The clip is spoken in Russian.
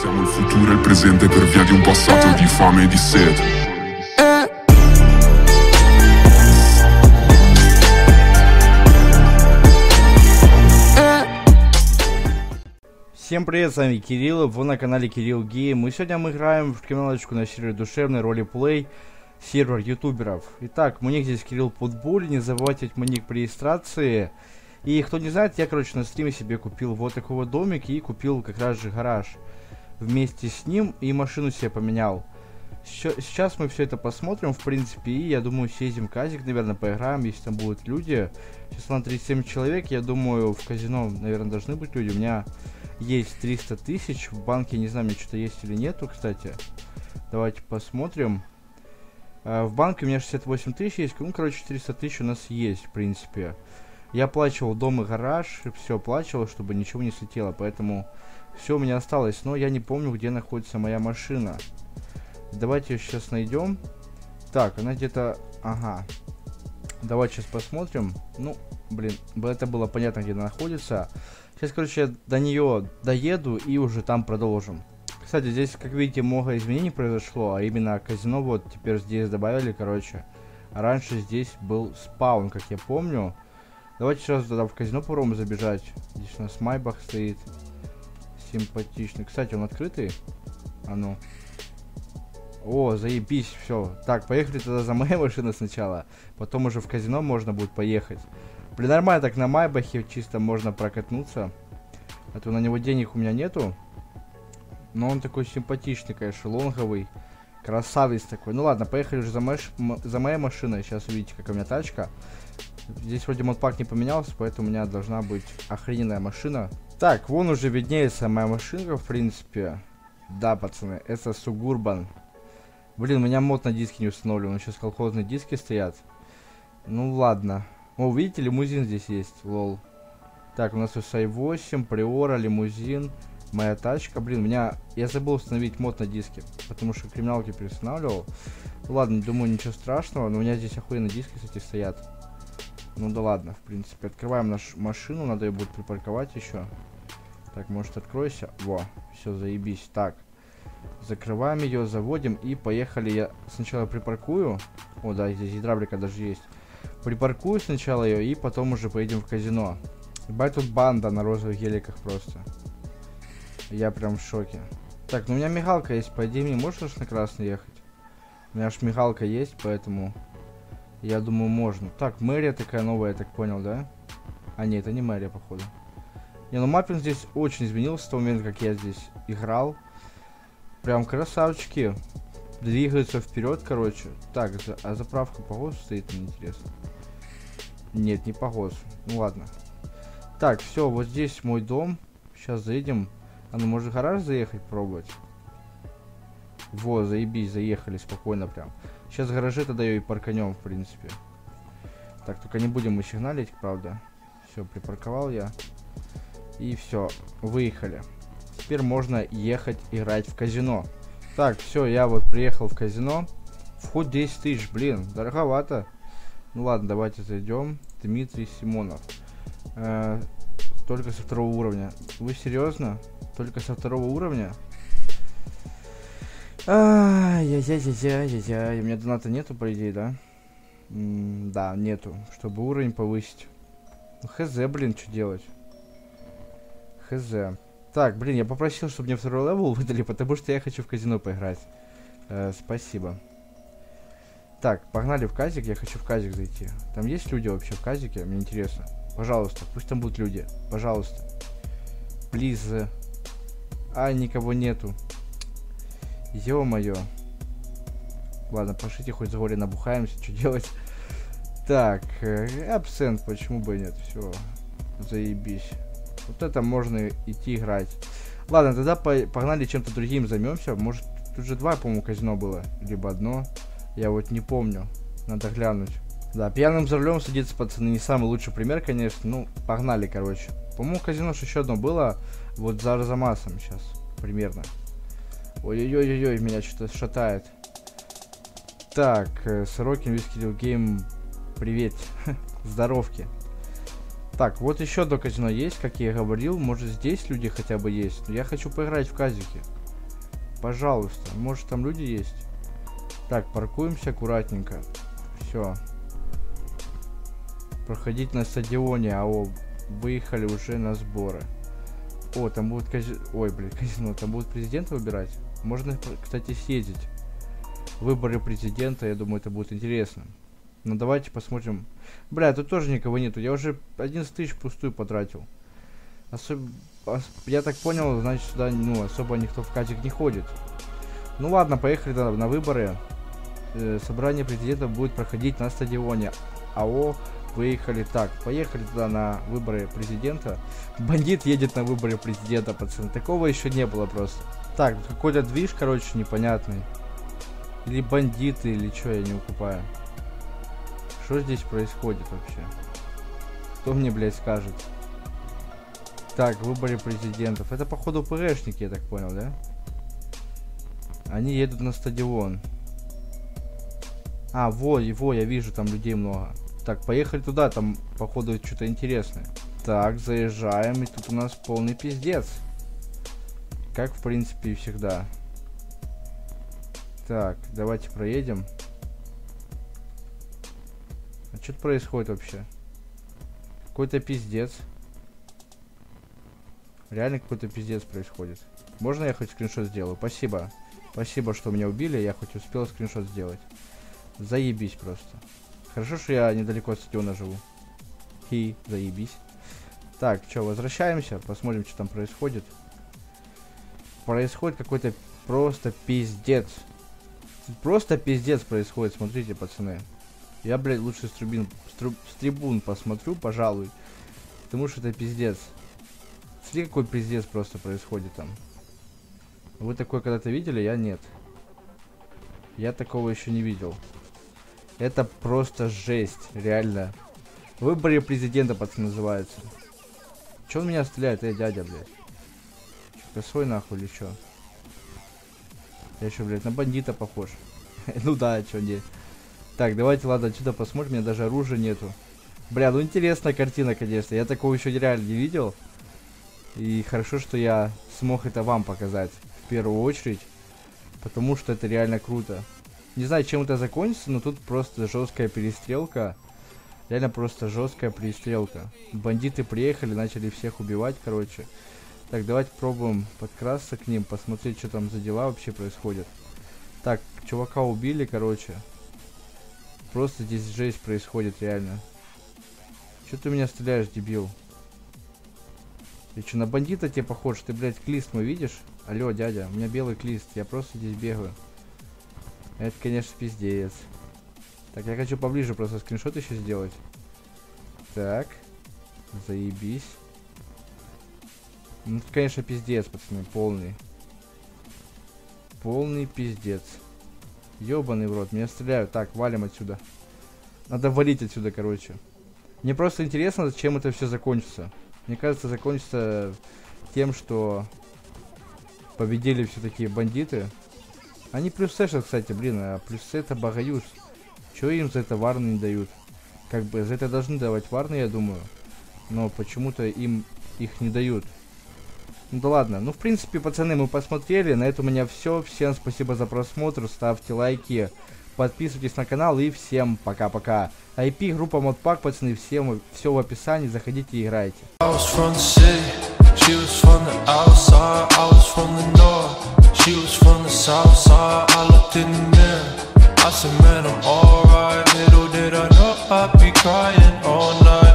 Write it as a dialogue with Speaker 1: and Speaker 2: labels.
Speaker 1: Siamo il futuro e il presente per via di un passato di fame e di sete.
Speaker 2: Всем привет, с вами Кирилл, вы на канале Кирилл Гейм, и сегодня мы играем в криминалочку на сервере душевной ролеплей, сервер ютуберов. Итак, мой ник здесь Кирилл Путбуль, не забывайте мой ник при регистрации. И кто не знает, я, короче, на стриме себе купил вот такой вот домик и купил как раз же гараж. Вместе с ним и машину себе поменял. Сейчас мы все это посмотрим, в принципе, и я думаю, съездим в казик, наверное, поиграем, если там будут люди. Сейчас на 37 человек, я думаю, в казино, наверное, должны быть люди. У меня есть 300 тысяч, в банке, не знаю, мне что-то есть или нету, кстати. Давайте посмотрим. В банке у меня 68 тысяч есть, ну, короче, 300 тысяч у нас есть, в принципе. Я оплачивал дом и гараж, все оплачивал, чтобы ничего не слетело, поэтому все у меня осталось, но я не помню, где находится моя машина. Давайте ее сейчас найдем. Так, она где-то... Ага. Давайте сейчас посмотрим. Ну, блин, это было понятно, где она находится. Сейчас, короче, я до нее доеду и уже там продолжим. Кстати, здесь, как видите, много изменений произошло, а именно казино вот теперь здесь добавили, короче. Раньше здесь был спаун, как я помню. Давайте сейчас туда в казино попробуем забежать. Здесь у нас Майбах стоит. Симпатичный. Кстати, он открытый. А ну. О, заебись, все. Так, поехали тогда за моей машиной сначала. Потом уже в казино можно будет поехать. Блин, нормально так на Майбахе чисто можно прокатнуться. А то на него денег у меня нету. Но он такой симпатичный, конечно, лонговый. Красавец такой. Ну ладно, поехали уже за моей машиной. Сейчас увидите, какая у меня тачка. Здесь вроде модпак не поменялся, поэтому у меня должна быть охрененная машина. Так, вон уже виднеется моя машинка, в принципе. Да, пацаны, это Сугурбан. Блин, у меня мод на диске не установлен, сейчас колхозные диски стоят. Ну ладно. О, видите, лимузин здесь есть, лол. Так, у нас SI8, Приора, лимузин. Моя тачка. Блин, я забыл установить мод на диске, потому что криминалки переустанавливал. Ладно, думаю, ничего страшного, но у меня здесь охуенные диски, кстати, стоят. Ну да ладно, в принципе. Открываем нашу машину, надо ее будет припарковать еще. Так, может, откройся. Во, все, заебись. Так, закрываем ее, заводим и поехали. Я сначала припаркую. О, да, здесь гидравлика даже есть. Припаркую сначала ее и потом уже поедем в казино. Ебать, тут банда на розовых геликах просто. Я прям в шоке. Так, ну у меня мигалка есть, по идее, мне можно на красный ехать? У меня аж мигалка есть, поэтому... Я думаю, можно. Так, мэрия такая новая, я так понял, да? А нет, это не мэрия, походу. Не, ну маппинг здесь очень изменился с того момента, как я здесь играл. Прям красавчики. Двигаются вперед, короче. Так, а заправка по ГОСу стоит, мне интересно. Нет, не по ГОСу. Ну ладно. Так, все, вот здесь мой дом. Сейчас заедем. А ну, может, в гараж заехать, пробовать? Во, заебись, заехали спокойно прям. Сейчас в гараже тогда ее и парканем, в принципе. Так, только не будем мы сигналить, правда. Все, припарковал я. И все, выехали. Теперь можно ехать играть в казино. Так, все, я вот приехал в казино. Вход 10 тысяч, блин, дороговато. Ну ладно, давайте зайдем. Дмитрий Симонов. Только со второго уровня. Вы серьезно? Только со второго уровня? Ай-яй-яй-яй-яй-яй. У меня доната нету, по идее, да? Да, нету. Чтобы уровень повысить. Ну, хз, блин, что делать? Хз. Так, блин, я попросил, чтобы мне второй левел выдали, потому что я хочу в казино поиграть. Спасибо. Так, погнали в казик. Я хочу в казик зайти. Там есть люди вообще в казике? Мне интересно. Пожалуйста, пусть там будут люди. Пожалуйста. Плиз. А, никого нету. Ё-моё. Ладно, пошлите хоть за горе набухаемся, что делать. Так, абсент, почему бы и нет. Все, заебись. Вот это можно идти играть. Ладно, тогда погнали чем-то другим займемся. Может, тут же два, по-моему, казино было. Либо одно. Я вот не помню. Надо глянуть. Да, пьяным за рулем садиться, пацаны, не самый лучший пример, конечно. Ну, погнали, короче. По-моему, казино еще одно было. Вот за Арзамасом сейчас. Примерно. Ой-ой-ой-ой, меня что-то шатает. Так, Сорокин, Вискидил Гейм, привет. Здоровки. Так, вот еще одно казино есть, как я и говорил. Может, здесь люди хотя бы есть. Но я хочу поиграть в казике. Пожалуйста. Может, там люди есть? Так, паркуемся аккуратненько. Все. Проходить на стадионе. АО. Выехали уже на сборы. О, там будет казино. Ой, блин, казино. Там будут президента выбирать. Можно, кстати, съездить. Выборы президента. Я думаю, это будет интересно. Ну, давайте посмотрим. Бля, тут тоже никого нету. Я уже 11 тысяч пустую потратил. Я так понял, значит, сюда, ну, особо никто в казик не ходит. Ну ладно, поехали на выборы. Собрание президента будет проходить на стадионе. АО. Выехали. Так, поехали туда на выборы президента. Бандит едет на выборы президента, пацаны. Такого еще не было просто. Так, какой-то движ, короче, непонятный. Или бандиты, или что, я не укупаю. Что здесь происходит вообще? Кто мне, блядь, скажет? Так, выборы президентов. Это, походу, ПРшники, я так понял, да? Они едут на стадион. А, во, я вижу, там людей много. Так, поехали туда, там, походу, что-то интересное. Так, заезжаем, и тут у нас полный пиздец. Как, в принципе, и всегда. Так, давайте проедем. А что-то происходит вообще? Какой-то пиздец. Реально какой-то пиздец происходит. Можно я хоть скриншот сделаю? Спасибо. Спасибо, что меня убили, я хоть успел скриншот сделать. Заебись просто. Хорошо, что я недалеко от стадиона живу. Заебись. Так, что, возвращаемся, посмотрим, что там происходит. Происходит какой-то просто пиздец. Просто пиздец происходит, смотрите, пацаны. Я, блядь, лучше с трибун посмотрю, пожалуй. Потому что это пиздец. Смотри, какой пиздец просто происходит там. Вы такое когда-то видели? Я нет. Я такого еще не видел. Это просто жесть, реально. Выборы президента, пацаны, называется. Че он меня стреляет, дядя, блядь? Косой нахуй или чё? Я еще, блядь, на бандита похож. Ну да, чё не. Так, давайте, ладно, отсюда посмотрим. У меня даже оружия нету. Бля, ну интересная картина, конечно. Я такого еще реально не видел. И хорошо, что я смог это вам показать. В первую очередь. Потому что это реально круто. Не знаю, чем это закончится, но тут просто жесткая перестрелка. Реально просто жесткая перестрелка. Бандиты приехали, начали всех убивать, короче. Так, давайте пробуем подкрасться к ним, посмотреть, что там за дела вообще происходят. Так, чувака убили, короче. Просто здесь жесть происходит, реально. Че ты меня стреляешь, дебил? Ты что, на бандита тебе похож? Ты, блядь, клист мой видишь? Алло, дядя, у меня белый клист, я просто здесь бегаю. Это, конечно, пиздец. Так, я хочу поближе просто скриншот еще сделать. Так. Заебись. Ну, это, конечно, пиздец, пацаны, полный. Полный пиздец. Ёбаный в рот, меня стреляют. Так, валим отсюда. Надо валить отсюда, короче. Мне просто интересно, чем это все закончится. Мне кажется, закончится тем, что победили все-таки бандиты. Они плюс сэшат, кстати, блин, а плюс это багаюс. Чего им за это варны не дают? Как бы за это должны давать варны, я думаю. Но почему-то им их не дают. Ну да ладно. Ну, в принципе, пацаны, мы посмотрели. На этом у меня все. Всем спасибо за просмотр. Ставьте лайки. Подписывайтесь на канал. И всем пока-пока. IP, группа Modpack, пацаны. Всем все в описании. Заходите и играйте. I said, man, I'm alright. Little did I know I'd be crying all night.